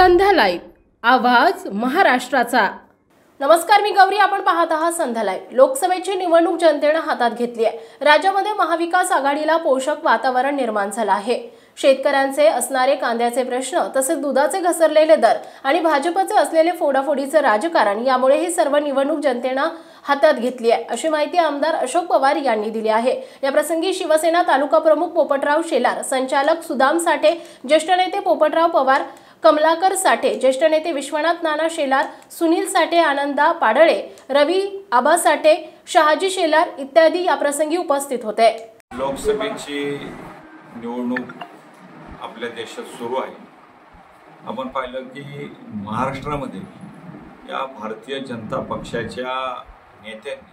संध्या live, आवाज महाराष्ट्राचा। नमस्कार, मी गौरी, आपण पाहत आहात संध्या लाईव्ह। लोकसभेची निवडणूक जनतेने हातात घेतली आहे। राज्यामध्ये महाविकास आघाडीला पोषक वातावरण निर्माण झालं आहे। शेतकऱ्यांचे असणारे कांद्याचे प्रश्न, तसेच दुधाचे घसरलेले दर आणि भाजपचे असलेले फोडाफोडीचे राजकारण, यामुळे ही सर्व निवडणूक जनतेने हातात घेतली आहे, अशी माहिती आमदार अशोक पवार यांनी दिली आहे। या प्रसंगी शिवसेना तालुका प्रमुख पोपटराव शेलार, संचालक सुदाम साठे, ज्येष्ठ नेते पोपटराव पवार, कमलाकर साठे, ज्येष्ठ नेते विश्वनाथ नाना शेलार, सुनील साठे, आनंदा पाडळे, रवी आबा साठे, शहाजी शेलार इत्यादी या प्रसंगी उपस्थित होते। लोकसभेची निवडणूक आपल्या देशात सुरू आहे। आपण पाहिलं की महाराष्ट्रामध्ये या भारतीय जनता पक्षाच्या नेत्यांनी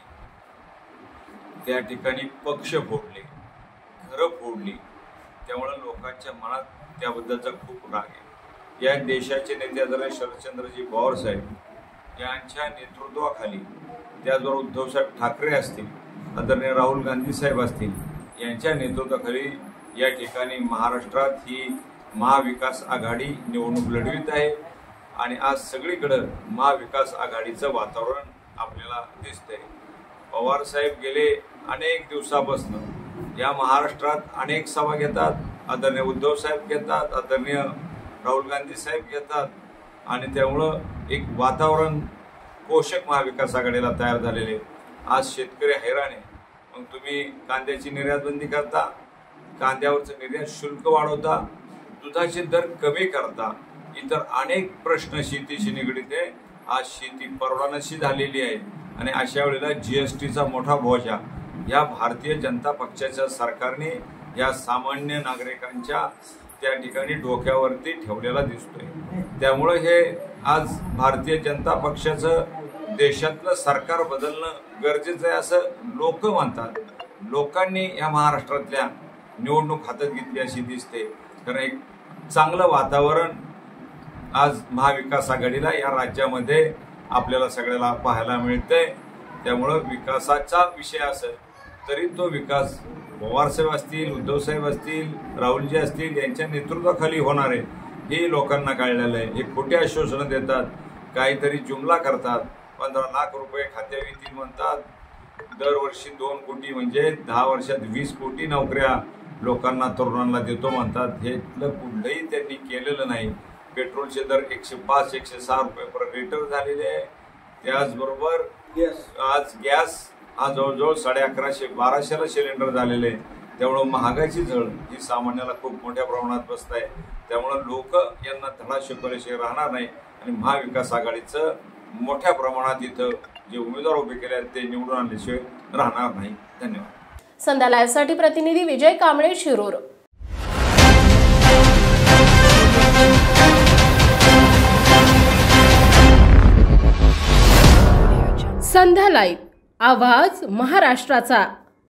त्या ठिकाणी पक्ष फोडले, घरं फोडली, त्यामुळे लोकांच्या मनात त्याबद्दलचा खूप राग आहे। या देशाचे नेते आदरणीय शरदचंद्रजी पवार साहेब यांच्या नेतृत्वाखाली, त्याचबरोबर उद्धवसाहेब ठाकरे असतील, आदरणीय राहुल गांधी साहेब असतील, यांच्या नेतृत्वाखाली या ठिकाणी महाराष्ट्रात ही महाविकास आघाडी निवडणूक लढवित आहे। आणि आज सगळीकडे महाविकास आघाडीचं वातावरण आपल्याला दिसतंय। पवार साहेब गेले अनेक दिवसापासून या महाराष्ट्रात अनेक सभा घेतात, आदरणीय उद्धव साहेब घेतात, आदरणीय राहुल गांधी साहेब घेतात, आणि त्यामुळं एक वातावरण पोषक महाविकास आघाडीला तयार झालेले। आज शेतकरी हैराण आहे। मग तुम्ही कांद्याची निर्यात बंदी करता, कांद्यावरचं निर्यात शुल्क वाढवता, दुधाचे दर कमी करता, इतर अनेक प्रश्न शेतीशी निगडीत आहे। आज शेती परवानशी झालेली आहे, आणि अशा वेळेला जीएसटीचा मोठा बोजा या भारतीय जनता पक्षाच्या सरकारने या सामान्य नागरिकांच्या त्या ठिकाणी डोक्यावरती ठेवलेला दिसतोय। त्यामुळे हे आज भारतीय जनता पक्षाचं देशातलं सरकार बदलणं गरजेचं आहे असं लोक म्हणतात। लोकांनी या महाराष्ट्रातल्या निवडणूक हातात घेतली अशी दिसते, कारण एक चांगलं वातावरण आज महाविकास आघाडीला या राज्यामध्ये आपल्याला सगळ्याला पाहायला मिळतंय। त्यामुळं विकासाचा विषय असेल तरी तो विकास पवारसाहेब असतील, उद्धव साहेब असतील, राहुलजी असतील, यांच्या नेतृत्वाखाली होणार आहे हे लोकांना कळलेलं आहे। हे खोटे आश्वासनं देतात, काहीतरी जुमला करतात, 15 लाख रुपये खात्यावर येतील म्हणतात, दरवर्षी 2 कोटी म्हणजे 10 वर्षात 20 कोटी नोकऱ्या लोकांना, तरुणांना देतो म्हणतात। हे कुठलंही त्यांनी केलेलं नाही। पेट्रोलचे दर 105-106 रुपये पर लिटर झालेले आहे। त्याचबरोबर आज गॅस हा जवळजवळ 1150-1200ला सिलेंडर झालेले आहे। त्यामुळं महागाईची झळ ही सामान्याला खूप मोठ्या प्रमाणात बसत आहे। त्यामुळं लोक यांना धडा शिकवल्याशिवाय राहणार नाही, आणि महाविकास आघाडीचं मोठ्या प्रमाणात इथं जे उमेदवार उभे केले आहेत ते निवडून आणल्याशिवाय राहणार नाही। धन्यवाद। संध्या लाईव्हसाठी प्रतिनिधी विजय कांबळे, शिरूर। संध्या लाईव्ह, आवाज महाराष्ट्राचा।